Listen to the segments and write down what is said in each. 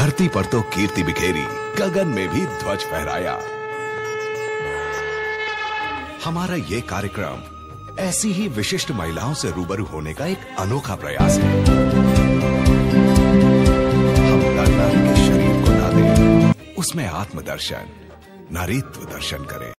धरती पर तो कीर्ति बिखेरी, गगन में भी ध्वज फहराया। हमारा ये कार्यक्रम ऐसी ही विशिष्ट महिलाओं से रूबरू होने का एक अनोखा प्रयास है। हम नर नारी के शरीर को ना दें, उसमें आत्मदर्शन, नारीत्व दर्शन करें।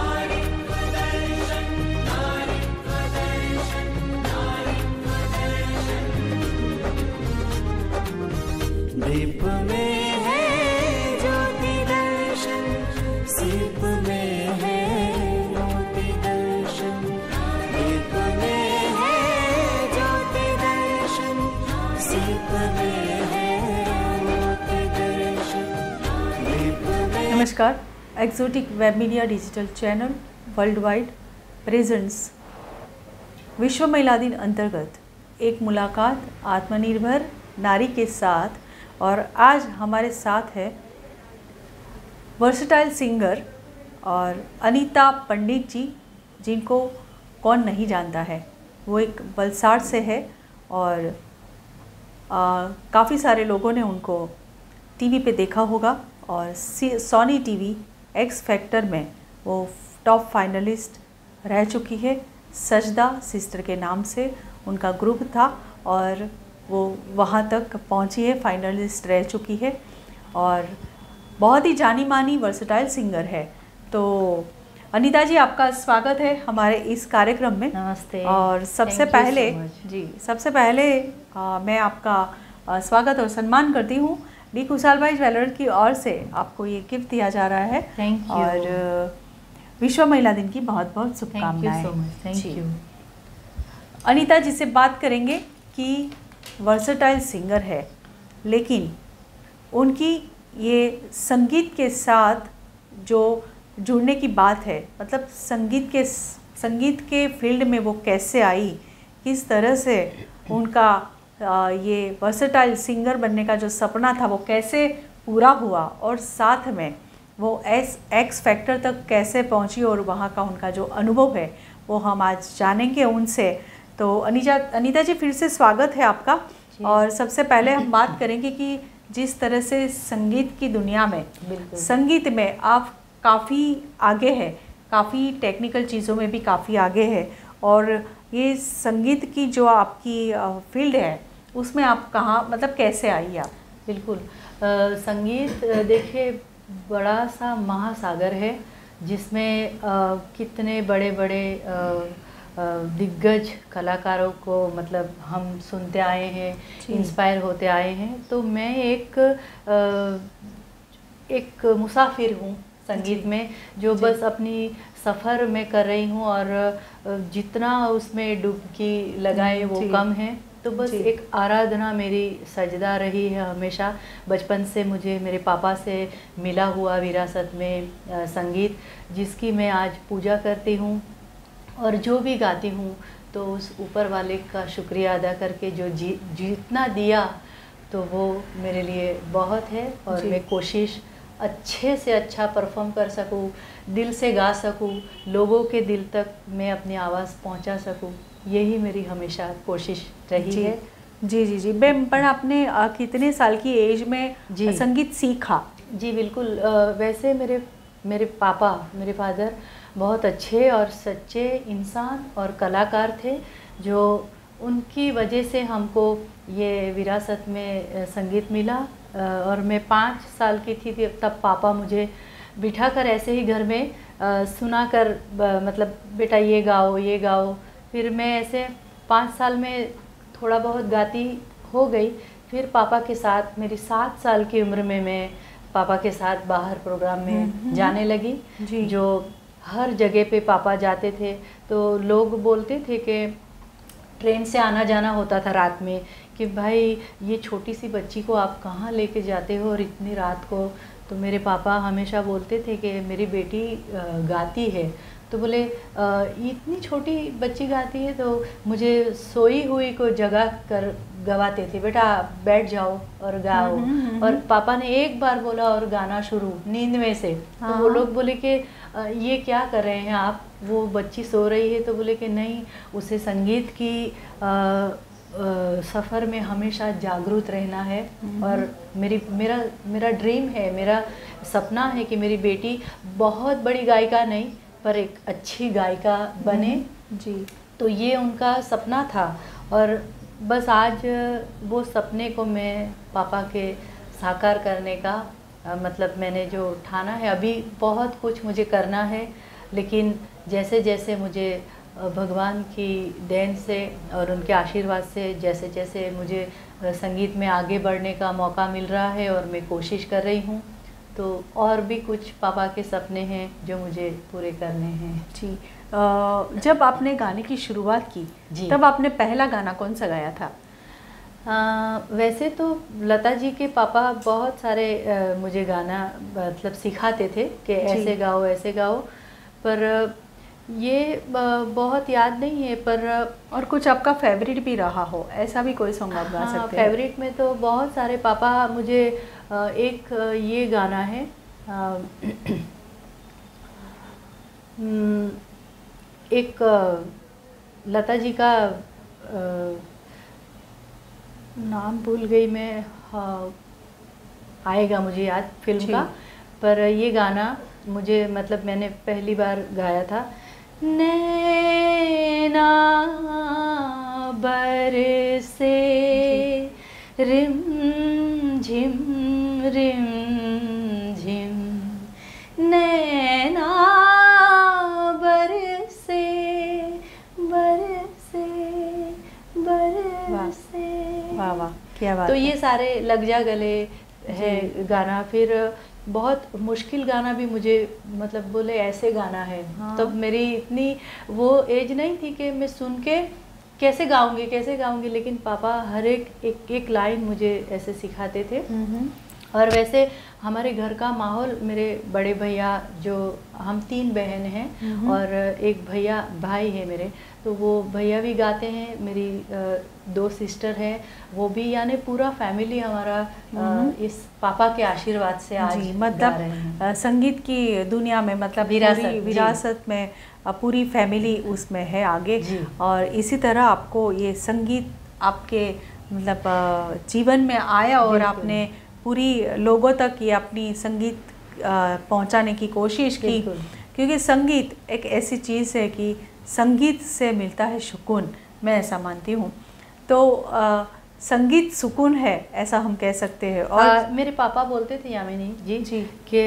दीप में है ज्योति दर्शन, सीप में है ज्योति दर्शन। दीप में है ज्योति दर्शन, सीप में है ज्योति दर्शन। दीप में। नमस्कार। Exotic web media digital channel worldwide presents विश्व महिला दिन अंतर्गत एक मुलाकात आत्मनिर्भर नारी के साथ। और आज हमारे साथ है वर्सेटाइल सिंगर और अनीता पंडित जी, जिनको कौन नहीं जानता है। वो एक वलसाड़ से है और काफ़ी सारे लोगों ने उनको टीवी पे देखा होगा और सोनी टीवी एक्स फैक्टर में वो टॉप फाइनलिस्ट रह चुकी है। सजदा सिस्टर के नाम से उनका ग्रुप था और वो वहाँ तक पहुँची है, फाइनलिस्ट रह चुकी है और बहुत ही जानी मानी वर्सेटाइल सिंगर है। तो अनीता जी, आपका स्वागत है हमारे इस कार्यक्रम में। नमस्ते। और सबसे पहले मैं आपका स्वागत और सम्मान करती हूँ। डी खुशहाल भाई ज्वेलर की ओर से आपको ये गिफ्ट दिया जा रहा है। Thank you. और विश्व महिला दिन की बहुत बहुत शुभकामनाएं। Thank you. अनीता जी से बात करेंगे कि वर्सेटाइल सिंगर है, लेकिन उनकी ये संगीत के साथ जो जुड़ने की बात है, मतलब संगीत के फील्ड में वो कैसे आई, किस तरह से उनका ये वर्सेटाइल सिंगर बनने का जो सपना था वो कैसे पूरा हुआ और साथ में वो एक्स फैक्टर तक कैसे पहुंची और वहाँ का उनका जो अनुभव है वो हम आज जानेंगे उनसे। तो अनीता जी, फिर से स्वागत है आपका। और सबसे पहले हम बात करेंगे कि जिस तरह से संगीत की दुनिया में, संगीत में आप काफ़ी आगे है, काफ़ी टेक्निकल चीज़ों में भी काफ़ी आगे है, और ये संगीत की जो आपकी फील्ड है उसमें आप कहाँ, मतलब कैसे आई आप? बिल्कुल। संगीत देखिए बड़ा सा महासागर है जिसमें कितने बड़े बड़े दिग्गज कलाकारों को मतलब हम सुनते आए हैं, इंस्पायर होते आए हैं। तो मैं एक मुसाफिर हूँ संगीत में, जो बस अपनी सफ़र में कर रही हूँ और जितना उसमें डुबकी लगाए वो कम है। तो बस एक आराधना मेरी सजदा रही है हमेशा। बचपन से मुझे मेरे पापा से मिला हुआ विरासत में संगीत, जिसकी मैं आज पूजा करती हूँ और जो भी गाती हूँ तो उस ऊपर वाले का शुक्रिया अदा करके जो जितना दिया तो वो मेरे लिए बहुत है। और मैं कोशिश अच्छे से अच्छा परफॉर्म कर सकूँ, दिल से गा सकूँ, लोगों के दिल तक मैं अपनी आवाज़ पहुँचा सकूँ, यही मेरी हमेशा कोशिश रही है। जी। पर आपने कितने साल की एज में संगीत सीखा? जी बिल्कुल। वैसे मेरे पापा, मेरे फादर बहुत अच्छे और सच्चे इंसान और कलाकार थे, जो उनकी वजह से हमको ये विरासत में संगीत मिला। और मैं 5 साल की थी तब पापा मुझे बिठाकर ऐसे ही घर में सुनाकर, मतलब बेटा ये गाओ ये गाओ। फिर मैं ऐसे 5 साल में थोड़ा बहुत गाती हो गई। फिर पापा के साथ मेरी 7 साल की उम्र में मैं पापा के साथ बाहर प्रोग्राम में जाने लगी। जो हर जगह पे पापा जाते थे तो लोग बोलते थे कि ट्रेन से आना जाना होता था रात में कि भाई ये छोटी सी बच्ची को आप कहाँ लेके जाते हो और इतनी रात को। तो मेरे पापा हमेशा बोलते थे कि मेरी बेटी गाती है। तो बोले इतनी छोटी बच्ची गाती है, तो मुझे सोई हुई को जगा कर गवाते थे, बेटा बैठ जाओ और गाओ। और पापा ने एक बार बोला और गाना शुरू नींद में से। तो वो लोग बोले कि ये क्या कर रहे हैं आप, वो बच्ची सो रही है। तो बोले कि नहीं, उसे संगीत की सफ़र में हमेशा जागरूक रहना है। और मेरा ड्रीम है, मेरा सपना है कि मेरी बेटी बहुत बड़ी गायिका नहीं पर एक अच्छी गायिका बने। जी। तो ये उनका सपना था और बस आज वो सपने को मैं पापा के साकार करने का मतलब मैंने जो ठाना है। अभी बहुत कुछ मुझे करना है, लेकिन जैसे जैसे मुझे भगवान की देन से और उनके आशीर्वाद से जैसे जैसे मुझे संगीत में आगे बढ़ने का मौका मिल रहा है और मैं कोशिश कर रही हूँ, तो और भी कुछ पापा के सपने हैं जो मुझे पूरे करने हैं। जी। जब आपने गाने की शुरुआत की जी। तब आपने पहला गाना कौन सा गाया था? वैसे तो लता जी के पापा बहुत सारे मुझे गाना मतलब सिखाते थे कि ऐसे गाओ ऐसे गाओ, पर ये बहुत याद नहीं है। पर और कुछ आपका फेवरेट भी रहा हो, ऐसा भी कोई सॉन्ग आप गा सकते हैं? फेवरेट में तो बहुत सारे पापा मुझे एक ये गाना है एक लता जी का नाम भूल गई मैं, आएगा मुझे याद फिल्म का। पर ये गाना मुझे मतलब मैंने पहली बार गाया था। नैना बरसे रिम झिम नैना बरसे बरसे बरसे। वाह वाह, क्या बात। तो ये सारे लग जा गले है गाना। फिर बहुत मुश्किल गाना भी मुझे मतलब बोले ऐसे गाना है। हाँ। तब मेरी इतनी वो एज नहीं थी कि मैं सुन के कैसे गाऊंगी, लेकिन पापा हर एक लाइन मुझे ऐसे सिखाते थे। और वैसे हमारे घर का माहौल, मेरे बड़े भैया, जो हम 3 बहन हैं और एक भाई है मेरे, तो वो भैया भी गाते हैं। मेरी 2 सिस्टर हैं, वो भी, यानी पूरा फैमिली हमारा इस पापा के आशीर्वाद से आज मतलब गा रहे हैं। संगीत की दुनिया में मतलब विरासत में पूरी फैमिली उसमें है आगे। और इसी तरह आपको ये संगीत आपके मतलब जीवन में आया और आपने पूरी लोगों तक ये अपनी संगीत पहुंचाने की कोशिश की, क्योंकि संगीत एक ऐसी चीज़ है कि संगीत से मिलता है सुकून, मैं ऐसा मानती हूँ। तो संगीत सुकून है, ऐसा हम कह सकते हैं। और मेरे पापा बोलते थे यामिनी जी कि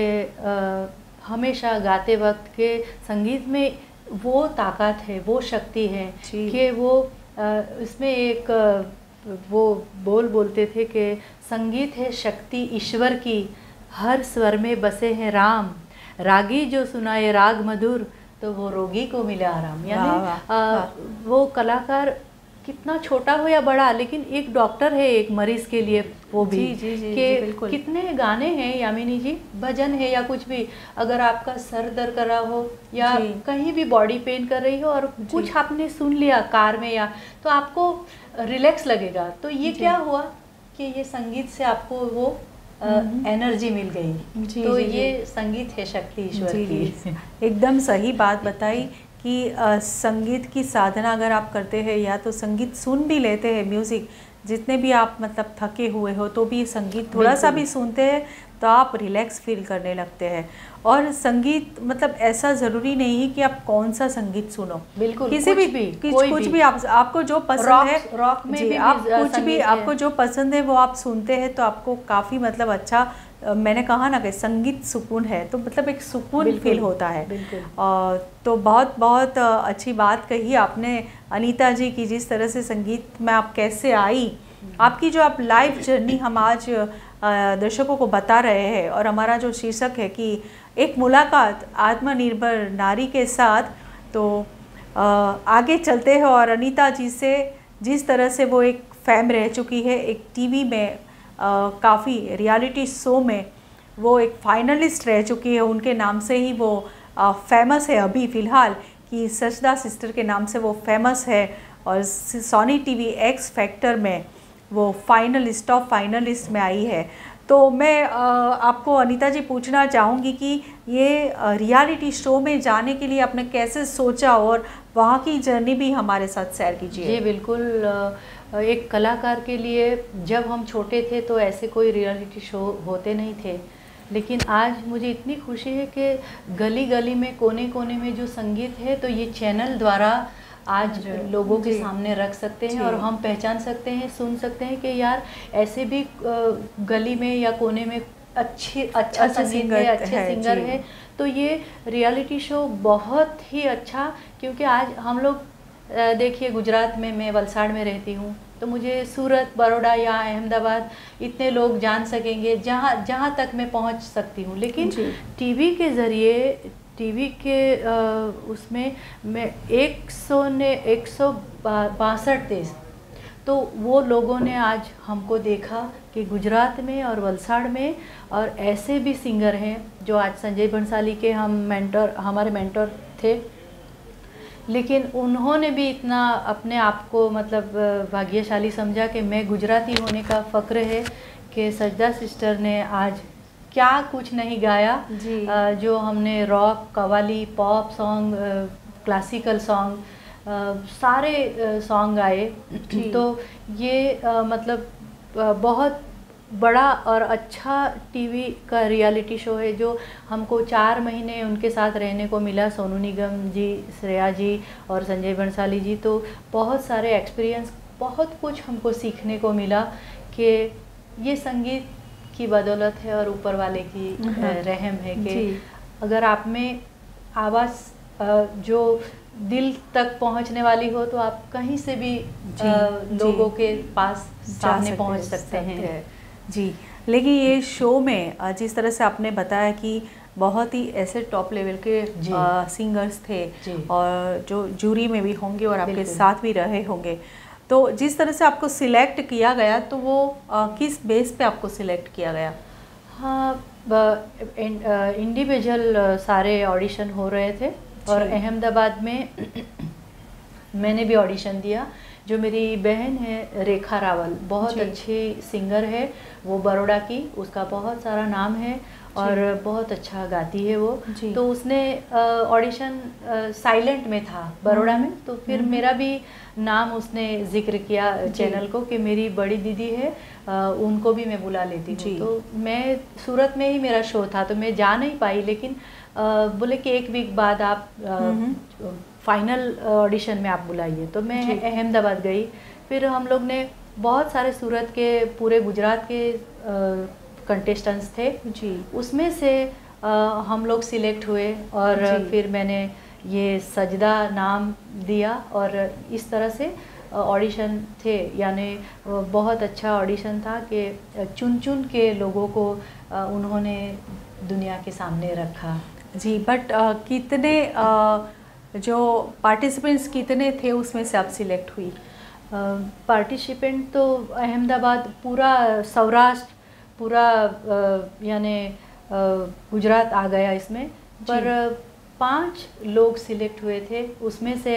हमेशा गाते वक्त के संगीत में वो ताकत है, वो शक्ति है कि वो इसमें एक वो बोलते थे कि संगीत है शक्ति ईश्वर की, हर स्वर में बसे हैं राम, रागी जो सुनाए राग मधुर, तो वो रोगी को मिला आराम। यानी वो कलाकार कितना छोटा हो या बड़ा, लेकिन एक डॉक्टर है एक मरीज के लिए, वो भी कि कितने गाने हैं यामिनी जी, भजन है या कुछ भी, अगर आपका सर दर्द कर रहा हो या कहीं भी बॉडी पेन कर रही हो और कुछ आपने सुन लिया कार में या, तो आपको रिलैक्स लगेगा। तो ये क्या हुआ कि ये संगीत से आपको वो एनर्जी मिल गई। तो ये संगीत है शक्ति ईश्वर की। एकदम सही बात बताई कि संगीत की साधना अगर आप करते हैं या तो संगीत सुन भी लेते हैं, म्यूज़िक जितने भी आप मतलब थके हुए हो तो भी संगीत थोड़ा सा भी सुनते हैं तो आप रिलैक्स फील करने लगते हैं। और संगीत मतलब ऐसा ज़रूरी नहीं है कि आप कौन सा संगीत सुनो, बिल्कुल किसी कुछ भी आपको जो पसंद है, रॉक में भी आप कुछ भी आपको जो पसंद है वो आप सुनते हैं तो आपको काफ़ी मतलब अच्छा, मैंने कहा ना कि संगीत सुकून है, तो मतलब एक सुकून फील होता है। तो बहुत बहुत अच्छी बात कही आपने अनीता जी की, जिस तरह से संगीत में आप कैसे आई, आपकी जो आप लाइफ जर्नी हम आज दर्शकों को बता रहे हैं। और हमारा जो शीर्षक है कि एक मुलाकात आत्मनिर्भर नारी के साथ, तो आगे चलते हैं और अनीता जी से जिस तरह से वो एक फैम रह चुकी है, एक टीवी में काफ़ी रियलिटी शो में वो एक फाइनलिस्ट रह चुकी है, उनके नाम से ही वो फेमस है अभी फ़िलहाल, कि सचदा सिस्टर के नाम से वो फेमस है। और सोनी टीवी एक्स फैक्टर में वो फाइनलिस्ट ऑफ फाइनलिस्ट में आई है। तो मैं आपको अनीता जी पूछना चाहूँगी कि ये रियलिटी शो में जाने के लिए आपने कैसे सोचा और वहाँ की जर्नी भी हमारे साथ शेयर कीजिए। जी बिल्कुल, एक कलाकार के लिए जब हम छोटे थे तो ऐसे कोई रियलिटी शो होते नहीं थे, लेकिन आज मुझे इतनी खुशी है कि गली गली में कोने कोने में जो संगीत है तो ये चैनल द्वारा आज लोगों के सामने रख सकते हैं और हम पहचान सकते हैं, सुन सकते हैं कि यार ऐसे भी गली में या कोने में अच्छा संगीत है, अच्छे सिंगर है। तो ये रियलिटी शो बहुत ही अच्छा, क्योंकि आज हम लोग देखिए गुजरात में, मैं वलसाड़ में रहती हूँ, तो मुझे सूरत, बड़ौदा या अहमदाबाद इतने लोग जान सकेंगे जहाँ तक मैं पहुँच सकती हूँ। लेकिन टीवी के ज़रिए, टीवी के उसमें मैं 162 देश, तो वो लोगों ने आज हमको देखा कि गुजरात में और वलसाड़ में और ऐसे भी सिंगर हैं जो आज संजय बंसाली के हमारे मेंटर थे, लेकिन उन्होंने भी इतना अपने आप को मतलब भाग्यशाली समझा कि मैं गुजराती होने का फ़ख्र है कि सजदा सिस्टर ने आज क्या कुछ नहीं गाया जो हमने rock, qawwali, pop song, classical song, सारे सॉन्ग गाए। तो ये मतलब बहुत बड़ा और अच्छा टीवी का रियलिटी शो है जो हमको 4 महीने उनके साथ रहने को मिला, सोनू निगम जी, श्रेया जी और संजय बंसाली जी। तो बहुत सारे एक्सपीरियंस, बहुत कुछ हमको सीखने को मिला कि ये संगीत की बदौलत है और ऊपर वाले की रहम है कि अगर आप में आवाज़ जो दिल तक पहुंचने वाली हो तो आप कहीं से भी लोगों के पास सामने पहुंच सकते हैं। जी, लेकिन ये शो में जिस तरह से आपने बताया कि बहुत ही ऐसे टॉप लेवल के सिंगर्स थे और जो जूरी में भी होंगे और आपके साथ भी रहे होंगे, तो जिस तरह से आपको सिलेक्ट किया गया तो वो किस बेस पे आपको सिलेक्ट किया गया? हाँ, इंडिविजुअल सारे ऑडिशन हो रहे थे और अहमदाबाद में मैंने भी ऑडिशन दिया। जो मेरी बहन है रेखा रावल, बहुत अच्छी सिंगर है, वो बड़ौदा की, उसका बहुत सारा नाम है और बहुत अच्छा गाती है वो। तो उसने ऑडिशन साइलेंट में था बड़ौदा में, तो फिर मेरा भी नाम उसने जिक्र किया चैनल को कि मेरी बड़ी दीदी है, उनको भी मैं बुला लेती हूँ। तो मैं सूरत में ही मेरा शो था तो मैं जा नहीं पाई, लेकिन बोले कि 1 वीक बाद आप फाइनल ऑडिशन में आप बुलाइए। तो मैं अहमदाबाद गई, फिर हम लोग ने बहुत सारे सूरत के, पूरे गुजरात के कंटेस्टेंट्स थे उसमें से हम लोग सिलेक्ट हुए और फिर मैंने ये सजदा नाम दिया और इस तरह से ऑडिशन थे। यानी बहुत अच्छा ऑडिशन था कि चुन चुन के लोगों को उन्होंने दुनिया के सामने रखा। जी, बट कितने जो पार्टिसिपेंट्स कितने थे उसमें से आप सिलेक्ट हुई? पार्टिसिपेंट तो अहमदाबाद, पूरा सौराष्ट्र, पूरा यानी गुजरात आ गया इसमें, पर 5 लोग सिलेक्ट हुए थे। उसमें से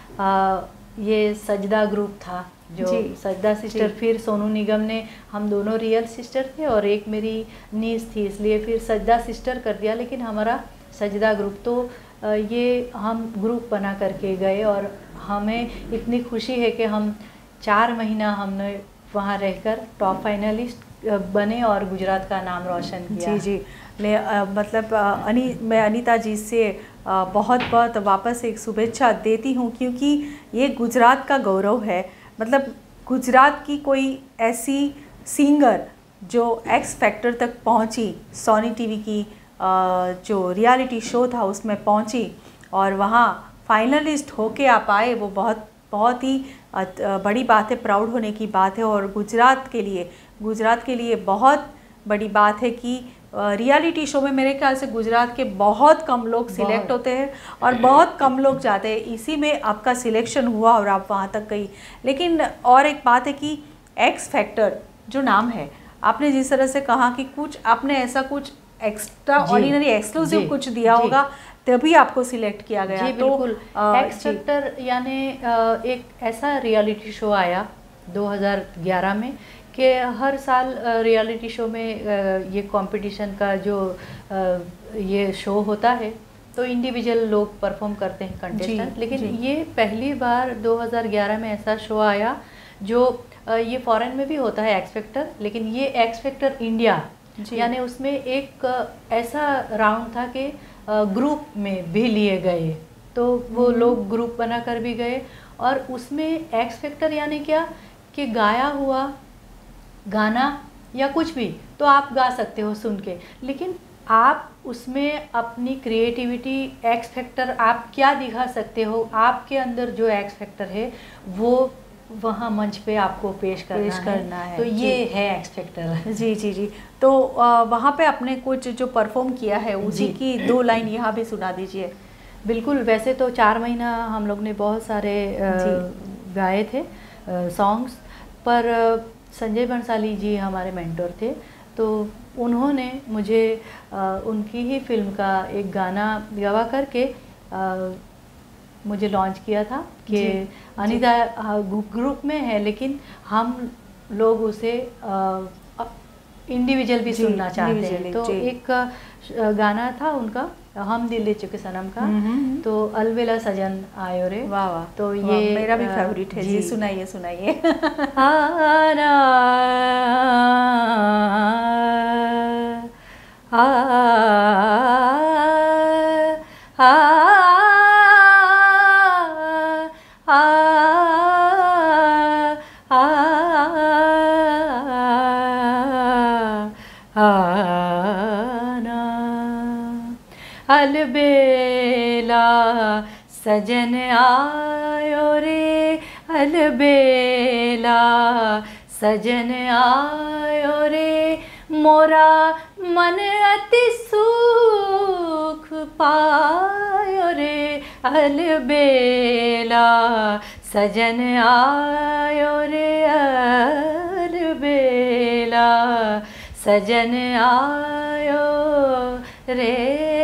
ये सजदा ग्रुप था जो सजदा सिस्टर, फिर सोनू निगम ने, हम दोनों रियल सिस्टर थे और एक मेरी नीस थी, इसलिए फिर सजदा सिस्टर कर दिया, लेकिन हमारा सजदा ग्रुप। तो ये हम ग्रुप बना करके गए और हमें इतनी खुशी है कि हम 4 महीना हमने वहाँ रहकर टॉप फाइनलिस्ट बने और गुजरात का नाम रोशन किया। जी, मतलब मैं अनीता जी से बहुत बहुत वापस एक शुभेच्छा देती हूँ, क्योंकि ये गुजरात का गौरव है। मतलब गुजरात की कोई ऐसी सिंगर जो एक्स फैक्टर तक पहुँची, सोनी टीवी की जो रियलिटी शो था उसमें पहुंची और वहाँ फाइनलिस्ट होके आप आए, वो बहुत ही बड़ी बात है, प्राउड होने की बात है। और गुजरात के लिए बहुत बड़ी बात है कि रियलिटी शो में मेरे ख्याल से गुजरात के बहुत कम लोग सिलेक्ट होते हैं और बहुत कम लोग जाते हैं। इसी में आपका सिलेक्शन हुआ और आप वहाँ तक गई। लेकिन और एक बात है कि एक्स फैक्टर जो नाम है, आपने जिस तरह से कहा कि कुछ आपने ऐसा कुछ एक्स्ट्रा ऑर्डिनरी एक्सक्लूसिव कुछ दिया होगा तभी आपको सिलेक्ट किया गया। जी, बिल्कुल। एक्स फैक्टर यानी एक ऐसा रियलिटी शो आया 2011 में कि हर साल रियलिटी शो में ये कंपटीशन का जो ये शो होता है तो इंडिविजुअल लोग परफॉर्म करते हैं कंटेस्टेंट, लेकिन ये पहली बार 2011 में ऐसा शो आया जो ये फॉरेन में भी होता है एक्स फैक्टर, लेकिन ये एक्स फैक्टर इंडिया यानी उसमें एक ऐसा राउंड था कि ग्रुप में भी लिए गए, तो वो लोग ग्रुप बनाकर भी गए। और उसमें एक्स फैक्टर यानी क्या कि गाया हुआ गाना या कुछ भी तो आप गा सकते हो सुन के, लेकिन आप उसमें अपनी क्रिएटिविटी एक्स फैक्टर आप क्या दिखा सकते हो, आपके अंदर जो एक्स फैक्टर है वो वहाँ मंच पे आपको पेश करना है। तो ये है एक्स फैक्टर। जी जी जी। तो वहाँ पे आपने कुछ जो परफॉर्म किया है उसी की 2 लाइन यहाँ भी सुना दीजिए। बिल्कुल, वैसे तो 4 महीना हम लोग ने बहुत सारे गाए थे सॉन्ग्स, पर संजय बंसाली जी हमारे मेंटर थे, तो उन्होंने मुझे उनकी ही फिल्म का एक गाना गवा करके मुझे लॉन्च किया था कि अनीता ग्रुप में है, लेकिन हम लोग उसे इंडिविजुअल भी सुनना चाहते हैं। तो एक गाना था उनका हम दिल दे चुके सनम का, तो अलवेला सजन आयो रे। वाह वाह, तो ये मेरा भी फेवरेट है जी। सुनाइए सुनाइए। अलबेला सजन आयो रे, अलबेला सजन आयो रे, मोरा मन अति सुख पायो रे, अलबेला सजन आयो रे, अलबेला सजन आयो रे।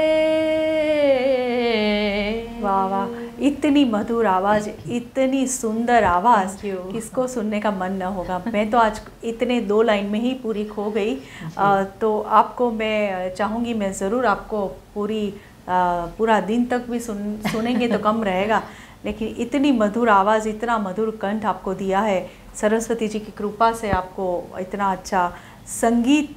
वाह वाह, इतनी मधुर आवाज़, इतनी सुंदर आवाज़, किसको सुनने का मन न होगा। मैं तो आज इतने 2 लाइन में ही पूरी खो गई। तो आपको मैं चाहूँगी, मैं ज़रूर आपको पूरा दिन तक भी सुनेंगे तो कम रहेगा, लेकिन इतनी मधुर आवाज़, इतना मधुर कंठ आपको दिया है। सरस्वती जी की कृपा से आपको इतना अच्छा संगीत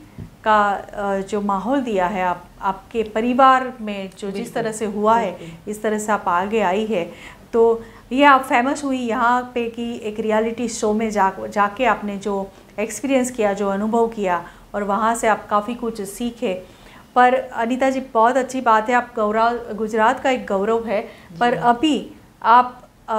का जो माहौल दिया है, आपके परिवार में जो जिस तरह से हुआ है, इस तरह से आप आगे आई है। तो ये आप फेमस हुई यहाँ पे कि एक रियलिटी शो में जाके आपने जो एक्सपीरियंस किया, जो अनुभव किया, और वहाँ से आप काफ़ी कुछ सीखे। पर अनीता जी, बहुत अच्छी बात है, आप गुजरात का एक गौरव है, पर अभी आप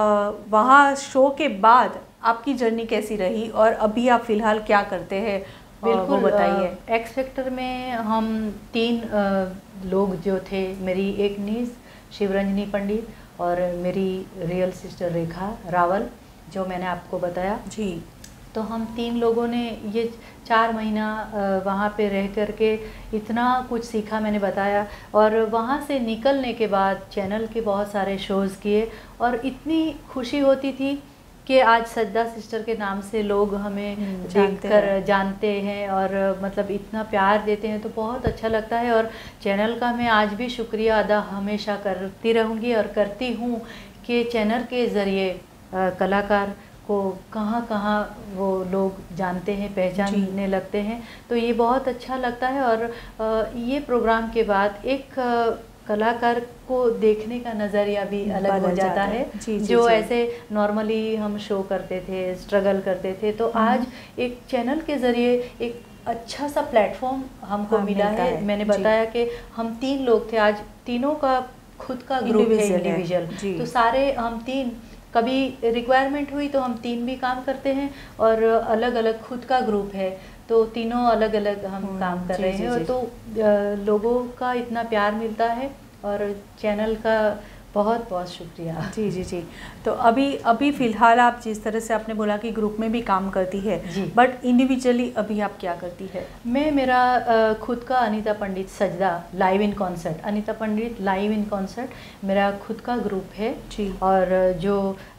वहाँ शो के बाद आपकी जर्नी कैसी रही और अभी आप फ़िलहाल क्या करते हैं? बिल्कुल बताइए। एक्स फैक्टर में हम 3 लोग जो थे, मेरी एक नीस शिवरंजनी पंडित और मेरी रियल सिस्टर रेखा रावल, जो मैंने आपको बताया जी। तो हम 3 लोगों ने ये 4 महीना वहाँ पे रह करके इतना कुछ सीखा, मैंने बताया। और वहाँ से निकलने के बाद चैनल के बहुत सारे शोज़ किए और इतनी खुशी होती थी कि आज सज्जा सिस्टर के नाम से लोग हमें देखकर जानते हैं और मतलब इतना प्यार देते हैं, तो बहुत अच्छा लगता है। और चैनल का मैं आज भी शुक्रिया अदा हमेशा करती रहूँगी और करती हूँ कि चैनल के ज़रिए कलाकार को कहाँ कहाँ वो लोग जानते हैं, पहचानने लगते हैं, तो ये बहुत अच्छा लगता है। और ये प्रोग्राम के बाद एक कलाकार को देखने का नज़रिया भी अलग हो जाता है। जो ऐसे नॉर्मली हम शो करते थे, स्ट्रगल करते थे, तो आज एक चैनल के ज़रिए एक अच्छा सा प्लेटफॉर्म हमको मिला है। मैंने बताया कि हम 3 लोग थे, आज तीनों का खुद का ग्रुप है, इंडिविजुअल। तो सारे हम 3 कभी रिक्वायरमेंट हुई तो हम 3 भी काम करते हैं, और अलग अलग खुद का ग्रुप है, तो तीनों अलग अलग हम काम कर रहे हैं। और तो लोगों का इतना प्यार मिलता है और चैनल का बहुत बहुत शुक्रिया। जी जी जी। तो अभी फ़िलहाल आप जिस तरह से आपने बोला कि ग्रुप में भी काम करती है, बट इंडिविजुअली अभी आप क्या करती है? मैं मेरा खुद का Anita Pandit Sajda live in concert, Anita Pandit live in concert मेरा खुद का ग्रुप है जी। और जो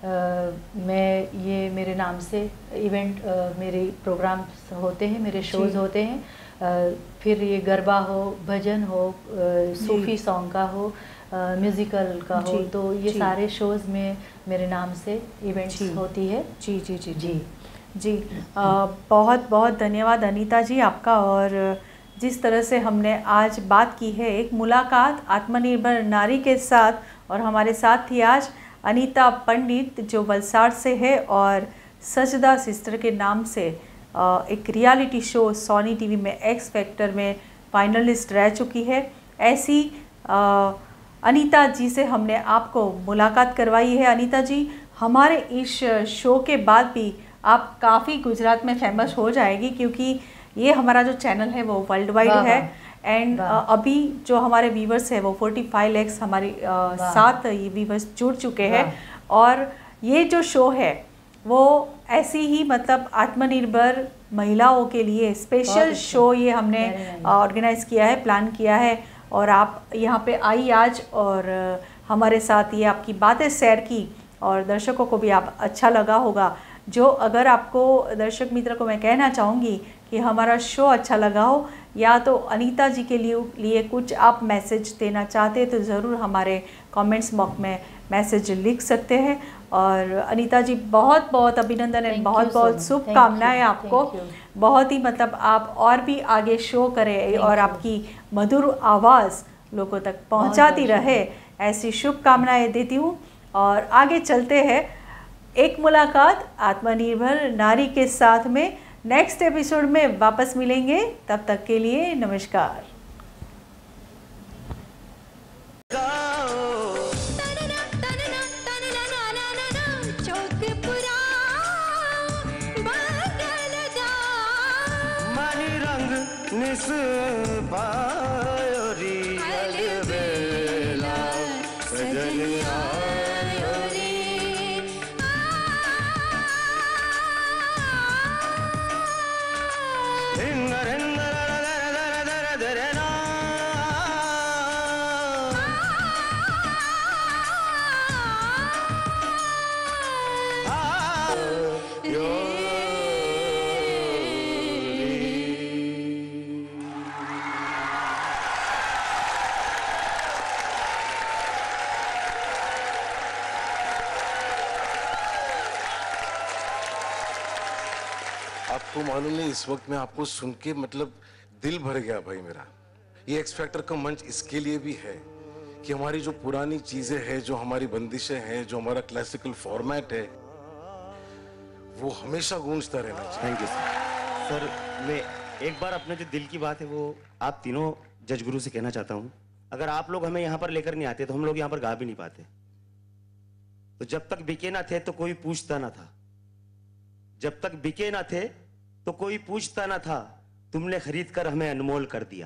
मैं ये मेरे नाम से इवेंट मेरे प्रोग्राम्स होते हैं, मेरे शोज़ होते हैं, फिर ये गरबा हो, भजन हो, सूफ़ी सॉन्ग का हो, म्यूज़िकल का हो, तो ये सारे शोज़ में मेरे नाम से इवेंट्स होती है। जी जी जी जी। जी, बहुत बहुत धन्यवाद अनीता जी आपका। और जिस तरह से हमने आज बात की है एक मुलाकात आत्मनिर्भर नारी के साथ, और हमारे साथ थी आज अनीता पंडित जो वलसाड़ से है और सजदा सिस्टर के नाम से एक रियलिटी शो सोनी टीवी में एक्स फैक्टर में फाइनलिस्ट रह चुकी है। ऐसी अनीता जी से हमने आपको मुलाकात करवाई है। अनीता जी, हमारे इस शो के बाद भी आप काफ़ी गुजरात में फेमस हो जाएगी, क्योंकि ये हमारा जो चैनल है वो वर्ल्ड वाइड है। एंड अभी जो हमारे व्यूवर्स है वो 45 लाख हमारे साथ ये व्यूवर्स जुड़ चुके हैं। और ये जो शो है वो ऐसी ही मतलब आत्मनिर्भर महिलाओं के लिए स्पेशल शो ये हमने ऑर्गेनाइज़ किया है, प्लान किया है। और आप यहाँ पे आई आज और हमारे साथ ये आपकी बातें शेयर की, और दर्शकों को भी आप अच्छा लगा होगा। जो अगर आपको दर्शक मित्र को मैं कहना चाहूँगी कि हमारा शो अच्छा लगा हो, या तो अनीता जी के लिए कुछ आप मैसेज देना चाहते हैं तो ज़रूर हमारे कमेंट्स बॉक्स में मैसेज लिख सकते हैं। और अनीता जी बहुत बहुत अभिनंदन है, बहुत बहुत शुभकामनाएं आपको। बहुत ही मतलब आप और भी आगे शो करें और आपकी मधुर आवाज़ लोगों तक पहुंचाती रहे, ऐसी शुभकामनाएं देती हूँ। और आगे चलते हैं एक मुलाकात आत्मनिर्भर नारी के साथ में। नेक्स्ट एपिसोड में वापस मिलेंगे, तब तक के लिए नमस्कार। आपको मालूम नहीं, इस वक्त मैं आपको सुन के मतलब दिल भर गया भाई मेरा। ये एक्स फैक्टर का मंच इसके लिए भी है कि हमारी जो पुरानी चीजें हैं, जो हमारी बंदिशें हैं, जो हमारा क्लासिकल फॉर्मेट है, वो हमेशा गूंजता रहना चाहिए। Thank you sir. मैं एक बार अपने जो दिल की बात है वो आप तीनों जज गुरु से कहना चाहता हूँ। अगर आप लोग हमें यहाँ पर लेकर नहीं आते तो हम लोग यहाँ पर गा भी नहीं पाते। तो जब तक बिके ना थे तो कोई पूछता ना था, जब तक बिके ना थे तो कोई पूछता ना था, तुमने खरीद कर हमें अनमोल कर दिया।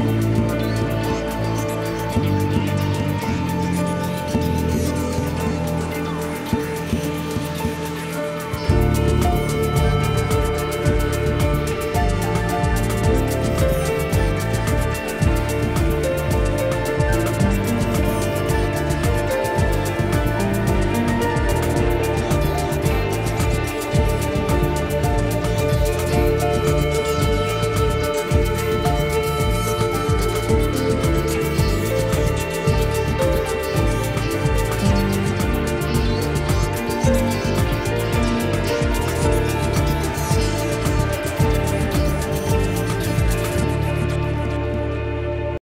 है।